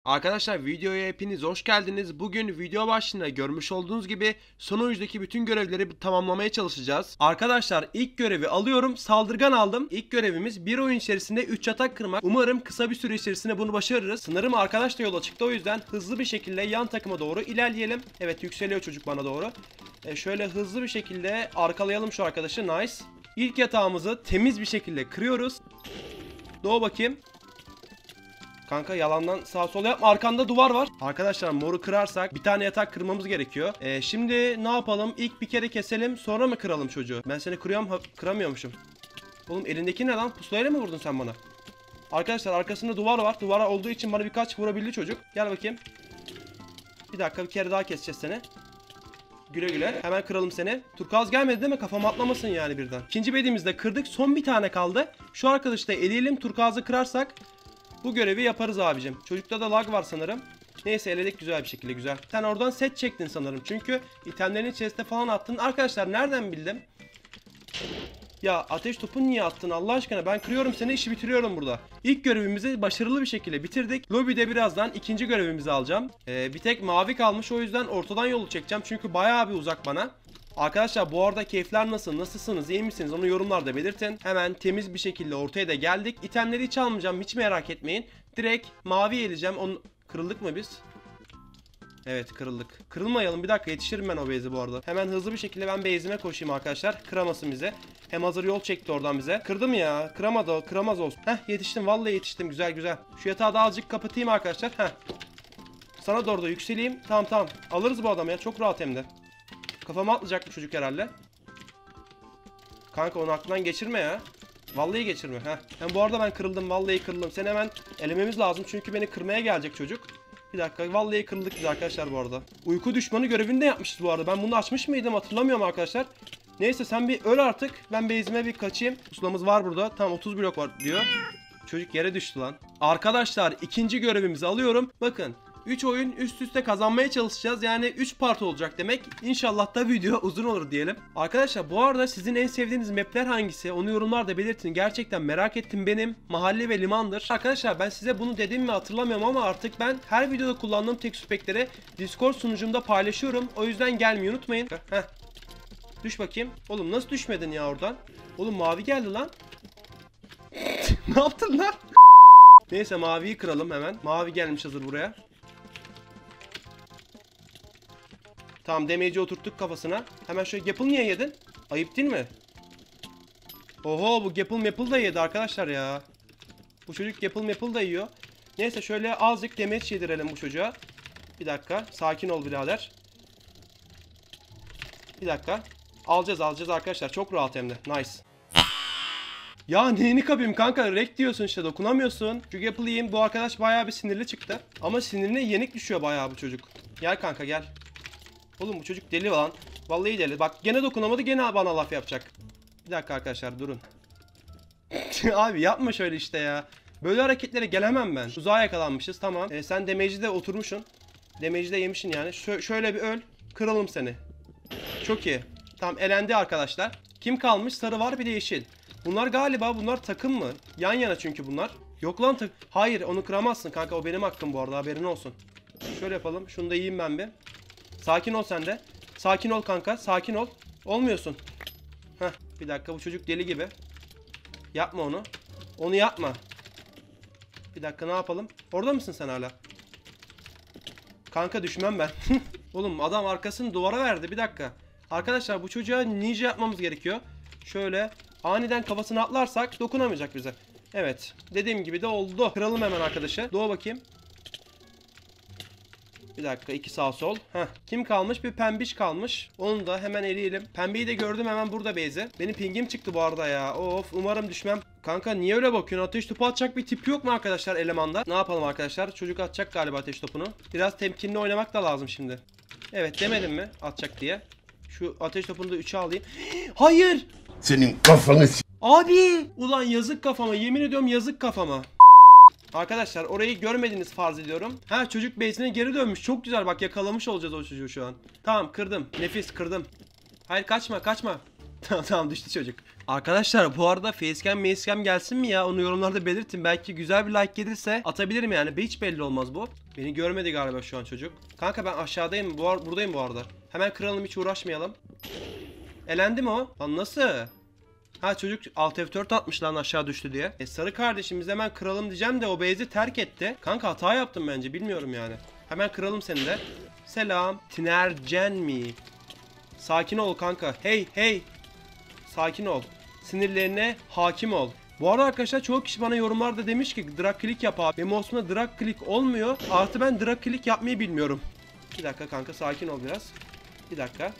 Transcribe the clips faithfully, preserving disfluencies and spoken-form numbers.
Arkadaşlar videoya hepiniz hoş geldiniz. Bugün video başlığında görmüş olduğunuz gibi son oyundaki bütün görevleri tamamlamaya çalışacağız. Arkadaşlar ilk görevi alıyorum. Saldırgan aldım. İlk görevimiz bir oyun içerisinde üç atak kırmak. Umarım kısa bir süre içerisinde bunu başarırız. Sınırım arkadaş da yola çıktı, o yüzden hızlı bir şekilde yan takıma doğru ilerleyelim. Evet, yükseliyor çocuk bana doğru. E şöyle hızlı bir şekilde arkalayalım şu arkadaşı. Nice. İlk yatağımızı temiz bir şekilde kırıyoruz. Doğu bakayım. Kanka yalandan sağ sol yapma, arkanda duvar var. Arkadaşlar moru kırarsak bir tane yatak kırmamız gerekiyor. Ee, şimdi ne yapalım? İlk bir kere keselim, sonra mı kıralım çocuğu? Ben seni kırıyorum, kıramıyormuşum. Oğlum elindeki ne lan? Pusulayla mı vurdun sen bana? Arkadaşlar arkasında duvar var. Duvara olduğu için bana birkaç vurabildi çocuk. Gel bakayım. Bir dakika, bir kere daha keseceğiz seni. Güle güle. Hemen kıralım seni. Turkuaz gelmedi değil mi? Kafama atlamasın yani birden. İkinci bedimizde kırdık. Son bir tane kaldı. Şu arkadaşı da eleyelim. Turkuaz'ı kırarsak bu görevi yaparız abicim. Çocukta da lag var sanırım. Neyse, eledik güzel bir şekilde, güzel. Sen oradan set çektin sanırım. Çünkü itemlerini chest'e falan attın. Arkadaşlar nereden bildim? Ya ateş topu niye attın Allah aşkına? Ben kırıyorum seni, işi bitiriyorum burada. İlk görevimizi başarılı bir şekilde bitirdik. Lobide birazdan ikinci görevimizi alacağım. Ee, bir tek mavi kalmış, o yüzden ortadan yolu çekeceğim. Çünkü bayağı bir uzak bana. Arkadaşlar bu arada keyifler nasıl? Nasılsınız? İyi misiniz? Onu yorumlarda belirtin. Hemen temiz bir şekilde ortaya da geldik. İtemleri hiç almayacağım. Hiç merak etmeyin. Direkt mavi eleyeceğim. Onu... Kırıldık mı biz? Evet, kırıldık. Kırılmayalım. Bir dakika, yetişirim ben o base'e bu arada. Hemen hızlı bir şekilde ben base'ime koşayım arkadaşlar. Kıramasın bize. Hem hazır yol çekti oradan bize. Kırdım ya. Kıramadı o. Kıramaz olsun. Heh, yetiştim. Vallahi yetiştim. Güzel güzel. Şu yatağı da azıcık kapatayım arkadaşlar. Heh. Sana doğru da yükseleyim. Tamam tamam. Alırız bu adamı ya. Çok rahat hem de. Kafama atlayacak bu çocuk herhalde. Kanka onu aklından geçirme ya. Vallahi geçirme. Heh. Hem bu arada ben kırıldım. Vallahi kırıldım. Seni hemen elememiz lazım. Çünkü beni kırmaya gelecek çocuk. Bir dakika. Vallahi kırıldık biz arkadaşlar bu arada. Uyku düşmanı görevini de yapmışız bu arada. Ben bunu açmış mıydım hatırlamıyorum arkadaşlar. Neyse sen bir öl artık. Ben base'ime bir kaçayım. Pusulamız var burada. Tam otuz blok var diyor. Çocuk yere düştü lan. Arkadaşlar ikinci görevimizi alıyorum. Bakın. üç oyun üst üste kazanmaya çalışacağız. Yani üç part olacak demek. İnşallah da video uzun olur diyelim. Arkadaşlar bu arada sizin en sevdiğiniz mapler hangisi? Onu yorumlarda belirtin. Gerçekten merak ettim benim. Mahalle ve limandır. Arkadaşlar ben size bunu dedim mi hatırlamıyorum ama artık ben her videoda kullandığım tekstür pack'leri Discord sunucumda paylaşıyorum. O yüzden gelmeyi unutmayın. Heh. Düş bakayım. Oğlum nasıl düşmedin ya oradan? Oğlum mavi geldi lan. Ne yaptın lan? Neyse maviyi kıralım hemen. Mavi gelmiş hazır buraya. Tamam, damage'i oturttuk kafasına. Hemen şöyle Gapple niye yedin? Ayıp değil mi? Oho, bu Gapple Maple da yedi arkadaşlar ya. Bu çocuk Gapple Maple da yiyor. Neyse şöyle azıcık damage yedirelim bu çocuğa. Bir dakika, sakin ol birader. Bir dakika. Alacağız alacağız arkadaşlar, çok rahat hem de. Nice. Ya neyini kapayım kanka, rek diyorsun işte, dokunamıyorsun. Şu Gapple yiyeyim, bu arkadaş bayağı bir sinirli çıktı. Ama sinirine yenik düşüyor bayağı bu çocuk. Gel kanka gel. Oğlum bu çocuk deli lan. Vallahi deli. Bak gene dokunamadı, gene bana laf yapacak. Bir dakika arkadaşlar durun. Abi yapma şöyle işte ya. Böyle hareketlere gelemem ben. Uzağa yakalanmışız tamam. Ee, sen damage'i de oturmuşsun. Damage'i de yemişsin yani. Şö şöyle bir öl. Kıralım seni. Çok iyi. Tamam, elendi arkadaşlar. Kim kalmış? Sarı var bir de yeşil. Bunlar galiba bunlar takım mı? Yan yana çünkü bunlar. Yok lan tak. Hayır, onu kıramazsın kanka, o benim hakkım bu arada, haberin olsun. Şöyle yapalım. Şunu da yiyeyim ben bir. Sakin ol sen de. Sakin ol kanka. Sakin ol. Olmuyorsun. Heh. Bir dakika, bu çocuk deli gibi. Yapma onu. Onu yapma. Bir dakika, ne yapalım? Orada mısın sen hala? Kanka düşmem ben. Oğlum adam arkasını duvara verdi. Bir dakika. Arkadaşlar bu çocuğa ninja yapmamız gerekiyor. Şöyle aniden kafasına atlarsak dokunamayacak bize. Evet. Dediğim gibi de oldu. Kıralım hemen arkadaşı. Doğu bakayım. Bir dakika, iki sağ sol. Heh. Kim kalmış? Bir pembiş kalmış. Onu da hemen eleyelim. Pembeyi de gördüm hemen burada base'e. Benim pingim çıktı bu arada ya. Of, umarım düşmem. Kanka niye öyle bakıyorsun? Ateş topu atacak bir tip yok mu arkadaşlar elemanda? Ne yapalım arkadaşlar? Çocuk atacak galiba ateş topunu. Biraz temkinli oynamak da lazım şimdi. Evet, demedim mi atacak diye. Şu ateş topunu da üçe alayım. Hayır! Senin kafanı s***. Abi! Ulan yazık kafama. Yemin ediyorum yazık kafama. Arkadaşlar orayı görmediniz farz ediyorum. Ha, çocuk base'ine geri dönmüş. Çok güzel, bak yakalamış olacağız o çocuğu şu an. Tamam, kırdım. Nefis, kırdım. Hayır, kaçma kaçma. Tamam tamam, düştü çocuk. Arkadaşlar bu arada facecam facecam gelsin mi ya? Onu yorumlarda belirtin. Belki güzel bir like gelirse atabilirim yani. Hiç belli olmaz bu. Beni görmedi galiba şu an çocuk. Kanka ben aşağıdayım. Bu ar- buradayım bu arada. Hemen kıralım, hiç uğraşmayalım. Elendi mi o? Lan nasıl? Ha çocuk alt F dört atmış lan aşağı düştü diye. E sarı kardeşimiz hemen kıralım diyeceğim de o base'i terk etti. Kanka hata yaptım bence, bilmiyorum yani. Hemen kıralım seni de. Selam. Tinercen mi? Sakin ol kanka. Hey hey. Sakin ol. Sinirlerine hakim ol. Bu arada arkadaşlar çoğu kişi bana yorumlarda demiş ki drag click yap abi. Benim olsuna drag click olmuyor. Artı ben drag click yapmayı bilmiyorum. Bir dakika kanka, sakin ol biraz. Bir dakika.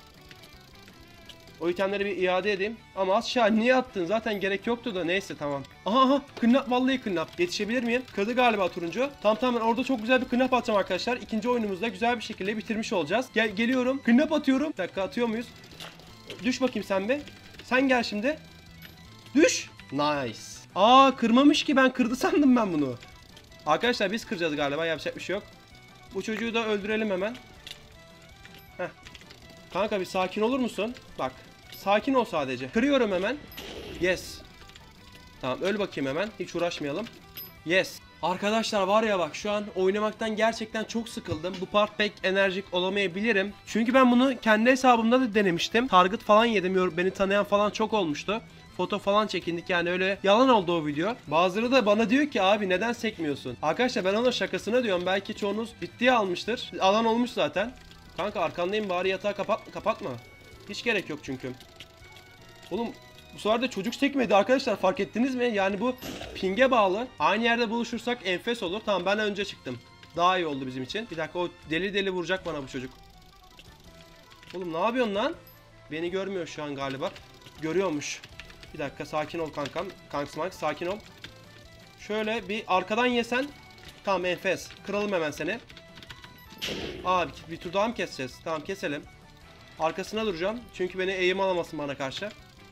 O itemleri bir iade edeyim. Ama aşağı niye attın? Zaten gerek yoktu da, neyse tamam. Aha aha, kınnap, vallahi kınnap. Yetişebilir miyim? Kırdı galiba turuncu. Tamam tamam, ben orada çok güzel bir kınnap atacağım arkadaşlar. İkinci oyunumuzda güzel bir şekilde bitirmiş olacağız. Gel geliyorum. Kınnap atıyorum. Bir dakika, atıyor muyuz? Düş bakayım sen be. Sen gel şimdi. Düş. Nice. Aa kırmamış ki, ben kırdı sandım ben bunu. Arkadaşlar biz kıracağız galiba, yapacak bir şey yok. Bu çocuğu da öldürelim hemen. Heh. Kanka bir sakin olur musun? Bak. Sakin ol sadece. Kırıyorum hemen. Yes. Tamam, öl bakayım hemen. Hiç uğraşmayalım. Yes. Arkadaşlar var ya bak, şu an oynamaktan gerçekten çok sıkıldım. Bu part pek enerjik olamayabilirim. Çünkü ben bunu kendi hesabımda da denemiştim. Target falan yedim. Beni tanıyan falan çok olmuştu. Foto falan çekindik, yani öyle yalan oldu o video. Bazıları da bana diyor ki abi neden sekmiyorsun? Arkadaşlar ben ona şakasına diyorum. Belki çoğunuz ciddiye almıştır. Alan olmuş zaten. Kanka arkandayım, bari yatağı kapat kapatma. Hiç gerek yok çünkü. Oğlum bu sefer de çocuk sekmedi arkadaşlar, fark ettiniz mi? Yani bu ping'e bağlı. Aynı yerde buluşursak enfes olur. Tamam, ben önce çıktım. Daha iyi oldu bizim için. Bir dakika, o deli deli vuracak bana bu çocuk. Oğlum ne yapıyorsun lan? Beni görmüyor şu an galiba. Görüyormuş. Bir dakika, sakin ol kankam. Kanksmak sakin ol. Şöyle bir arkadan yesen. Tamam enfes. Kıralım hemen seni. Aa bir, bir tur daha mı keseceğiz? Tamam keselim. Arkasına duracağım. Çünkü beni eğim alamasın bana karşı.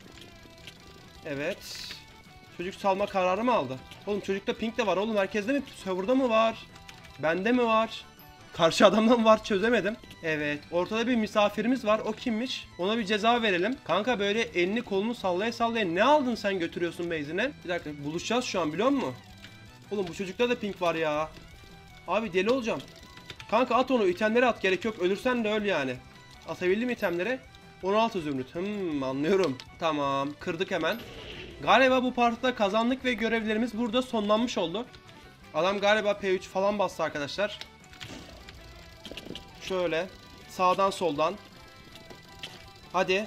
Evet. Çocuk salma kararı mı aldı? Oğlum çocukta pink de var oğlum. Herkeste mi? Server'da mı var? Bende mi var? Karşı adamda mı var? Çözemedim. Evet. Ortada bir misafirimiz var. O kimmiş? Ona bir ceza verelim. Kanka böyle elini kolunu sallaya sallaya ne aldın sen götürüyorsun base'ine? Bir dakika, buluşacağız şu an biliyor musun? Oğlum bu çocukta da pink var ya. Abi deli olacağım. Kanka at onu, itemleri at, gerek yok. Ölürsen de öl yani. Atabildim itemleri. on altı zümrüt. Hmm, anlıyorum. Tamam, kırdık hemen. Galiba bu partta kazandık ve görevlerimiz burada sonlanmış oldu. Adam galiba P üç falan bastı arkadaşlar. Şöyle sağdan soldan. Hadi.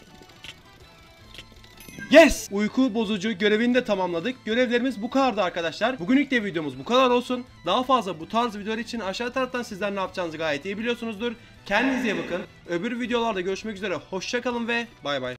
Yes! Uyku bozucu görevini de tamamladık. Görevlerimiz bu kadardı arkadaşlar. Bugünlük de videomuz bu kadar olsun. Daha fazla bu tarz videolar için aşağı taraftan sizler ne yapacağınızı gayet iyi biliyorsunuzdur. Kendinize iyi bakın. Öbür videolarda görüşmek üzere. Hoşça kalın ve bay bay.